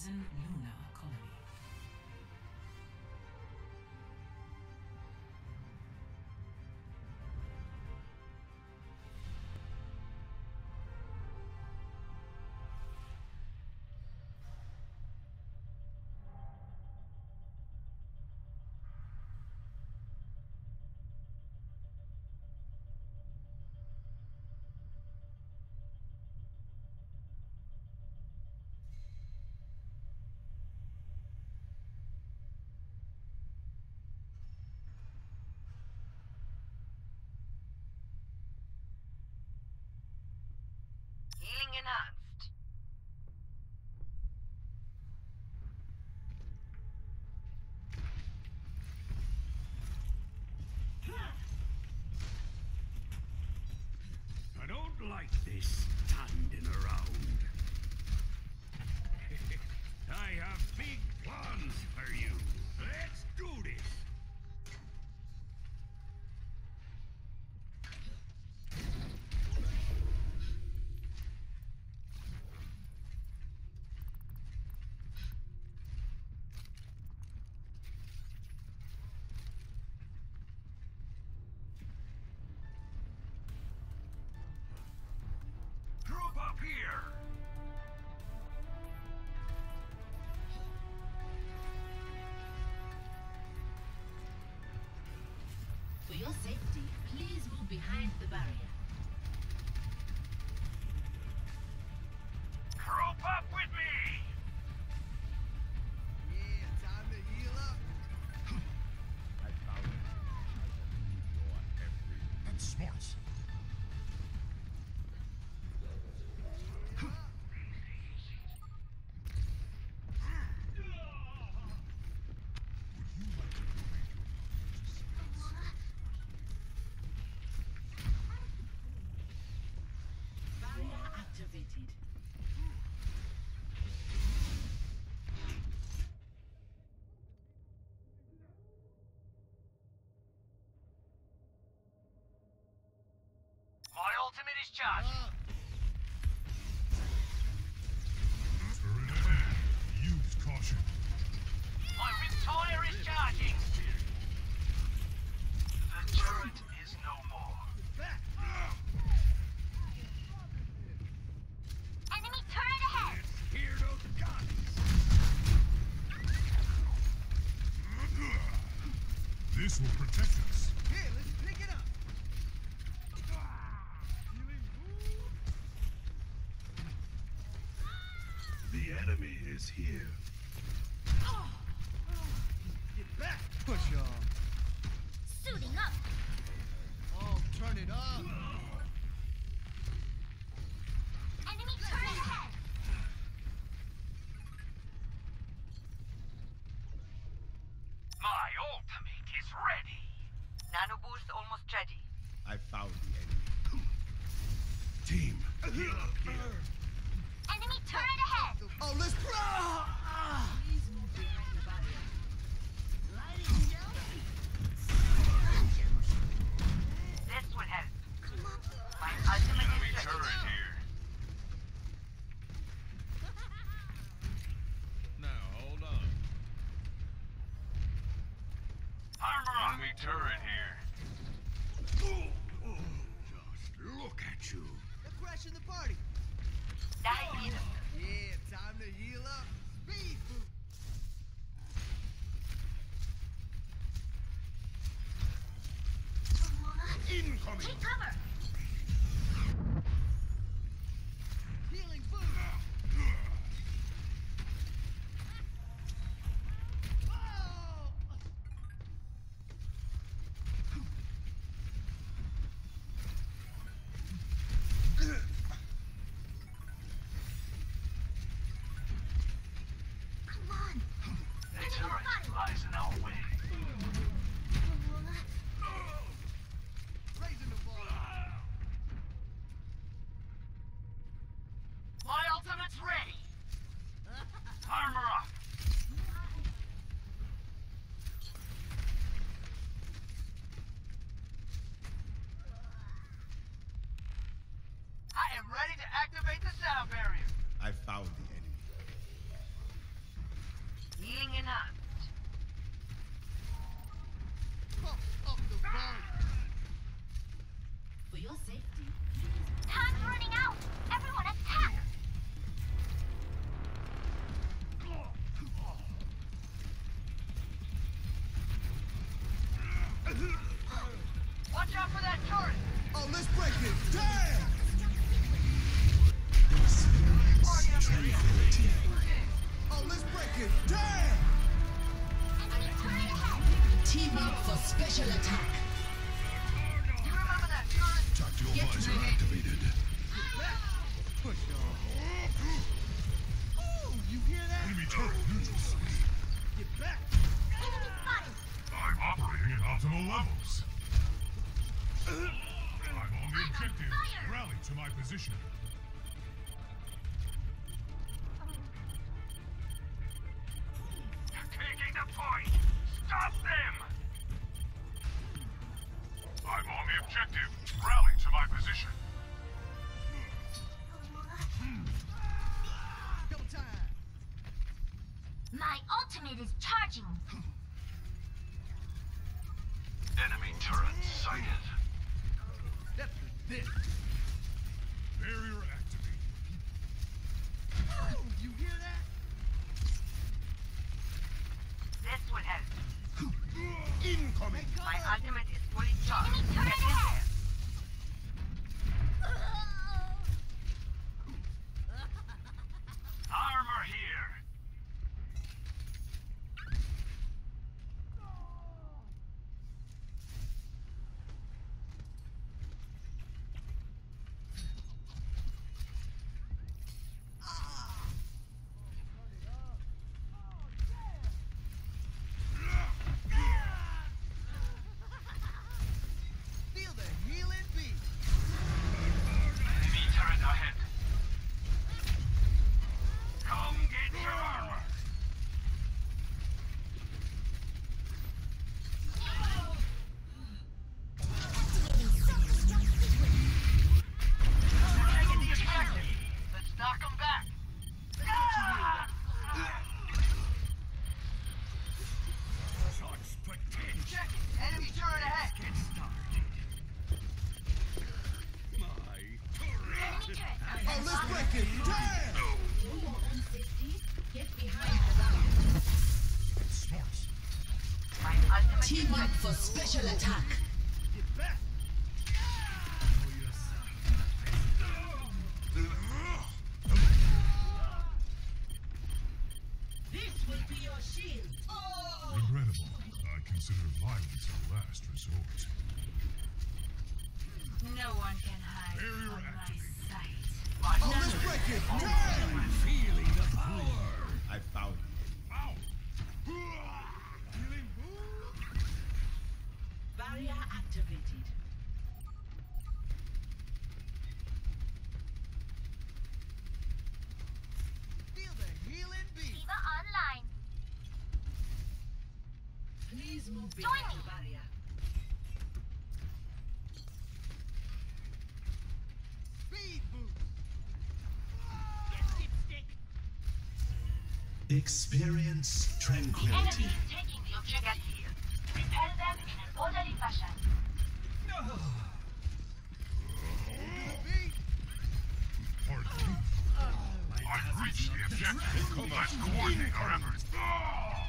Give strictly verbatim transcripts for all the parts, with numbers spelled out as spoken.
Citizen Luna Colony. Healing enhanced. I don't like this standing around. I have big plans for you. Let's do this. Group up here! For your safety, please move behind the barrier. Group up with me! Yeah, time to heal up. I found it. Your every That's smart. Barrier activated. My ultimate is charged. Turret ahead. Use caution. My Riptire is charging. The turret is no more. Enemy turret ahead. Let's hear those guns. This will protect us. Here, let's pick it up. The enemy is here. Get back. Push off. Suiting up. Oh, turn it up. Enemy turret ahead. My ultimate is ready. Nano boost almost ready. I found the enemy. Team, heal up here. Enemy turret ahead. Oh, let's pro. Ah. Please move behind the barrier. Lighting down. This will help. Come on. My ultimate Enemy is ready. turret here. Now, hold on. Armor up. Enemy turret here. Just look at you. They're crashing the party. Die leader. Yeah, time to heal up. Speed boost. Incoming. Take cover. Healing boost. Oh! Come on. The turret lies in our way. Raising the bar. My ultimate's ready. Armor up. I am ready to activate the sound barrier. I found the enemy. Healing in hand. Pump up the volume. For your safety, Time's running out. Everyone attack. Watch out for that turret! Oh, let's break it. Damn! Oh, let's break it. Damn! Enemy turret ahead. team up for special attack. You remember that turret? Tactical Get visor ready. activated. Push on. Oh, you hear that? Enemy turret neutral. Get back. Enemy spotted. I'm operating at optimal levels. I'm on the objective. fire. Rally to my position. Taking the point! Stop them! I'm on the objective. Rally to my position. Double time. My ultimate is charging. Enemy turret sighted. That's for this. Barrier activated. Oh, you hear that? This will help. Incoming. My ultimate is fully charged. Enemy Get turret in ahead. there. Armor here. Feel the healing beat. Enemy turret ahead. Come get your armor. Taking the objective. Let's knock them back. Ah! Such potential. Check it. Enemy turret ahead. Get started. My Enemy turret. turret. Oh, let's break it. Damn! For your own safety, get behind the barrier. Smart. My ultimate Team up for special attack. Get back. This will be your shield. Regrettable. I consider violence a last resort. No one can hide Barrier from my activated. sight. Oh, let's break it. Damn! Feeling the power. I found it. Ow! Healing wound. Barrier activated. Feel the healing beat. Diva online. Please move Join behind me. the barrier. Speed boost. Experience The tranquility. enemy is taking the objective here. Repel them in an orderly fashion. Beat. Pardon me. I've reached the objective. Let's coordinate our efforts. Ah!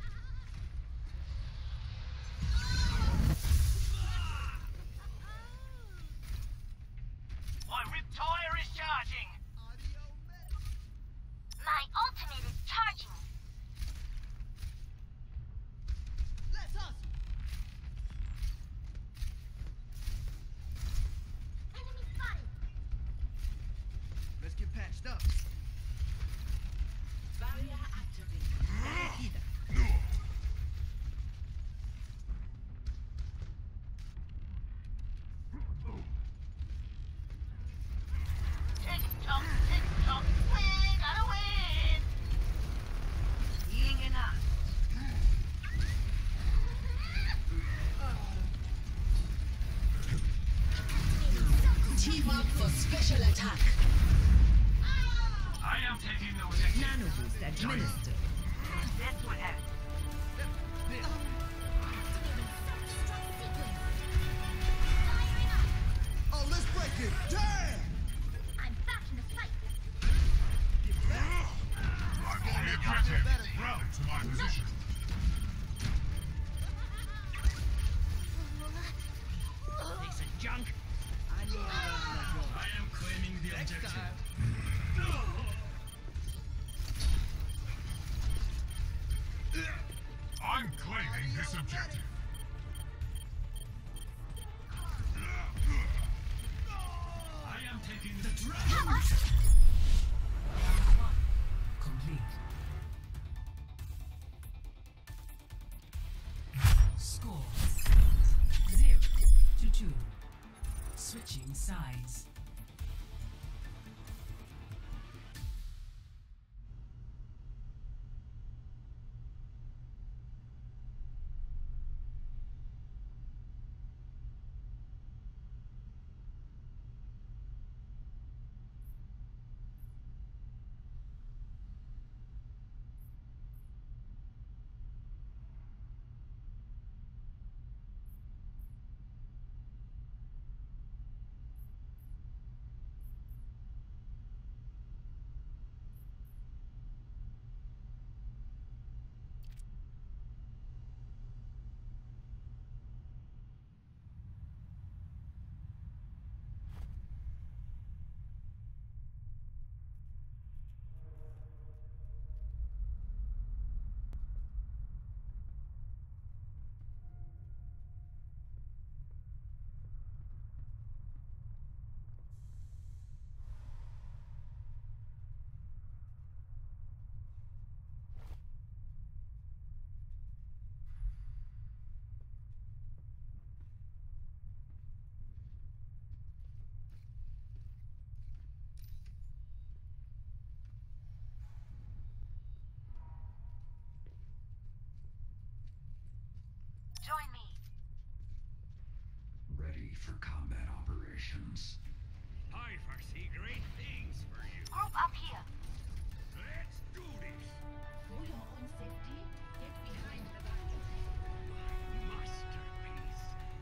My rip tire is charging. Audio medic. My ultimate is charging. Let's hustle. Enemy spotted. Let's get patched up. Barrier activated. Tick tock, tick tock. We gotta win. Healing in hand. Team up for special attack. I am taking those. Nanoboost administered. This would help. This. Firing up. Oh, let's break it. Damn! I'm back in the fight. I'm on the objective. Round to my position. Piece of junk. I knew I wasn't gonna go. I am claiming the Next objective. time. I'm claiming this objective. I am taking the dragon. Complete. Score zero to two. Switching sides. Join me. Ready for combat operations. I foresee great things for you. Group up here. Let's do this. For your own safety, get behind the barrier. Masterpiece.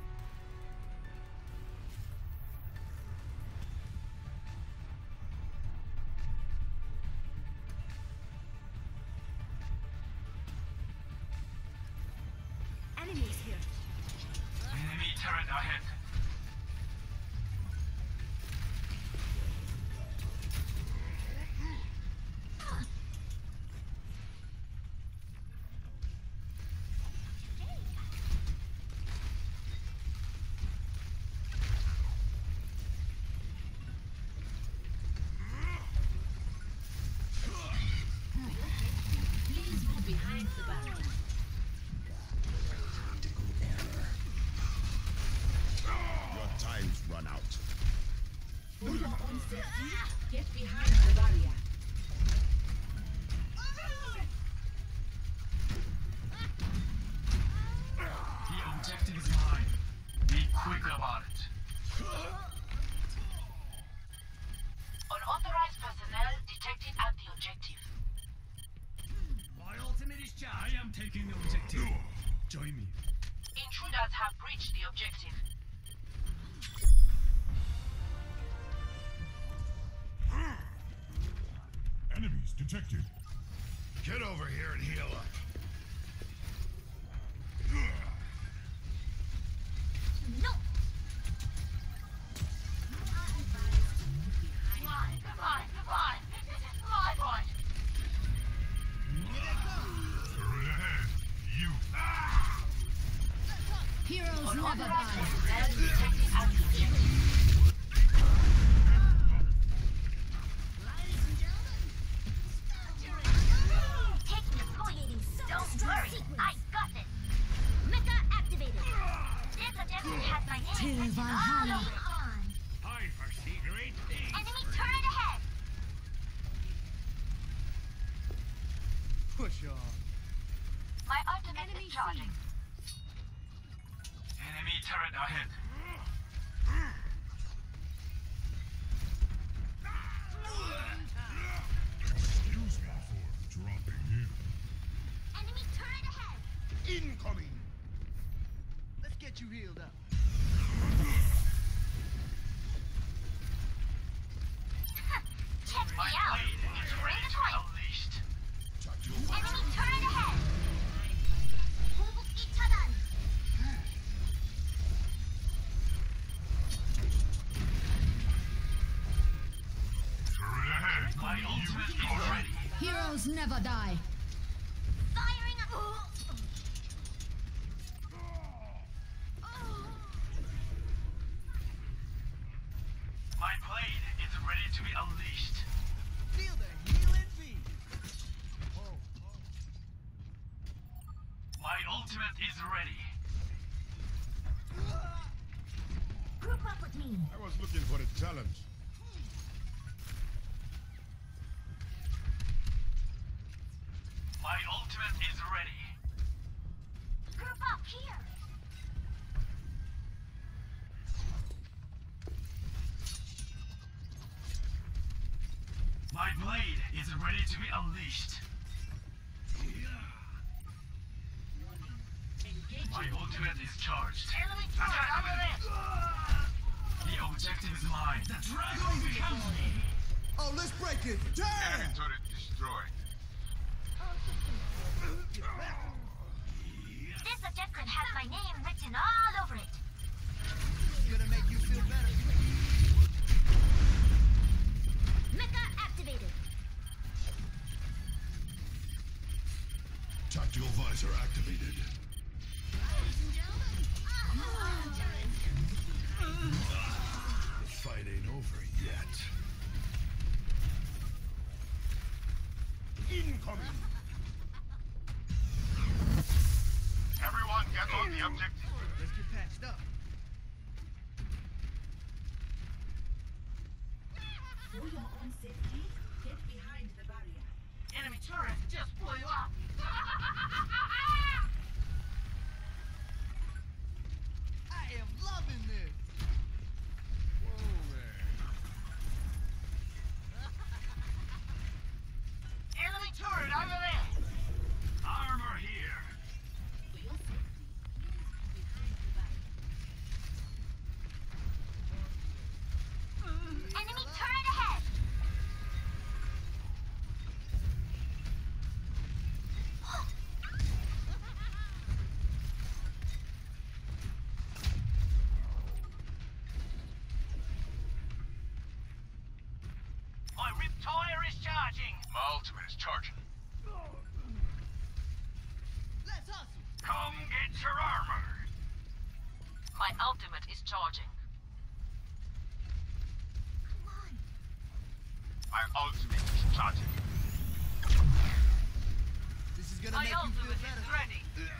Enemies here. Enemy turret ahead. Please move behind the barrier. Your time's run out. For your own safety, get behind the barrier. The objective is mine. Be quick about it. Unauthorized personnel detected at the objective. My ultimate is charged. I am taking the objective. Join me. Intruders have breached the objective. Enemies detected. Get over here and heal up. No. Come on, come on, come on. This is my point. Turret ahead. You. Heroes never Unauthorized die. personnel detected at the objective. Taking exfoliating Don't worry, I got this. Mecha activated. This objective has my name. Valhalla. On. I foresee great things. Enemy for you. turret ahead. Push on. My ultimate is charging. Enemy turret ahead. Excuse me for dropping in. Enemy Incoming! Let's get you healed up. Check me My out. blade is ready to be unleashed. Tactical Enemy visor. turret ahead. 공급기 차단. Turret ahead. My ultimate is ready. Heroes never die. Firing up. My blade is ready to be unleashed. Feel the healing beam. Oh, My ultimate is ready. Group up with me. I was looking for a challenge. My ultimate is ready. Group up here. My blade is ready to be unleashed. My ultimate is charged. Enemy turret over there. The objective is mine. The dragon becomes me. Oh, let's break it! Damn! Turret destroyed. This objective has my name written all over it. it's gonna make you feel better. Mecha activated. Tactical visor activated. The fight ain't over yet. Incoming! Everyone get on the objective. Let's get patched up. For your own safety, get behind the barrier. Enemy turret just blew up. I am loving this. Whoa there. Enemy turret over there. Armor here. For your safety, please be behind the barrier. Enemy turret ahead. My Riptire is charging. My ultimate is charging. Let's hustle. Come get your armor. My ultimate is charging. Come on. My ultimate is charging. This is gonna My make you feel ultimate better. is ready.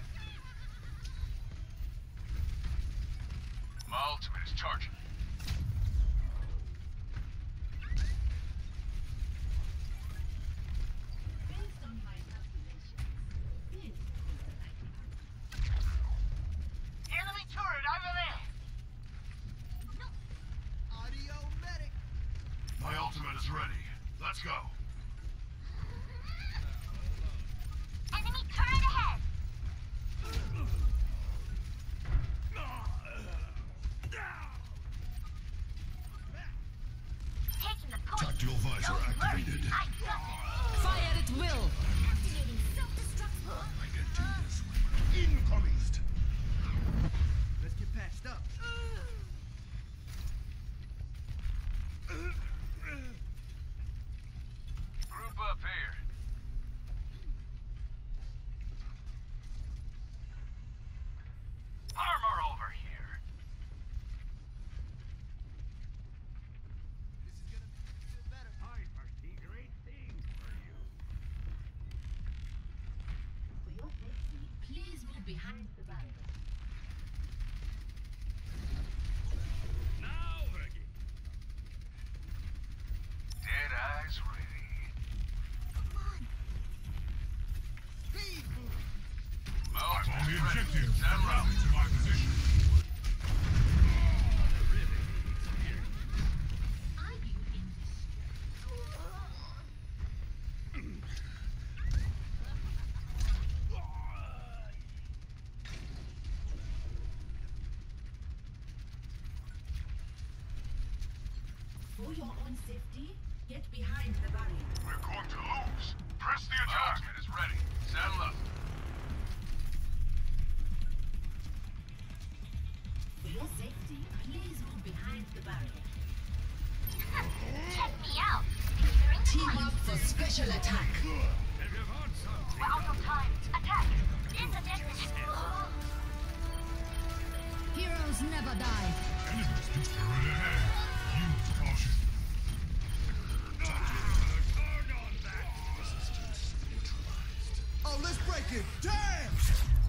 My ultimate is charging. Based on my calculations, this is the lightning. Enemy turret over there. Audio medic. My ultimate is ready. Let's go. Enemy turret ahead. Taking the point. Tactical visor Don't worry, activated. I got it. Fire at will. Activating self-destruct. I can do this. Incoming! Let's get patched up. Group up here. Armor over here. This is gonna make you feel better. I foresee great things for you. For your safety, please move behind the barrier. Now, Vergi. Dead eyes ready. Come on. Speed boost. My I'm on ultimate the is ready. objective. Stand Rally round. to my position. Are you in distress? For your own safety, get behind the barrier. We're going to lose. Press the My attack. ultimate is ready. Saddle up. For your safety, please move behind the barrier. Check me out. Securing the Team point. up for special attack. We're out of time. Attack. Disconnected. Heroes never die. Enemies can turret ahead. Use caution. Oh, let's break it. Damn!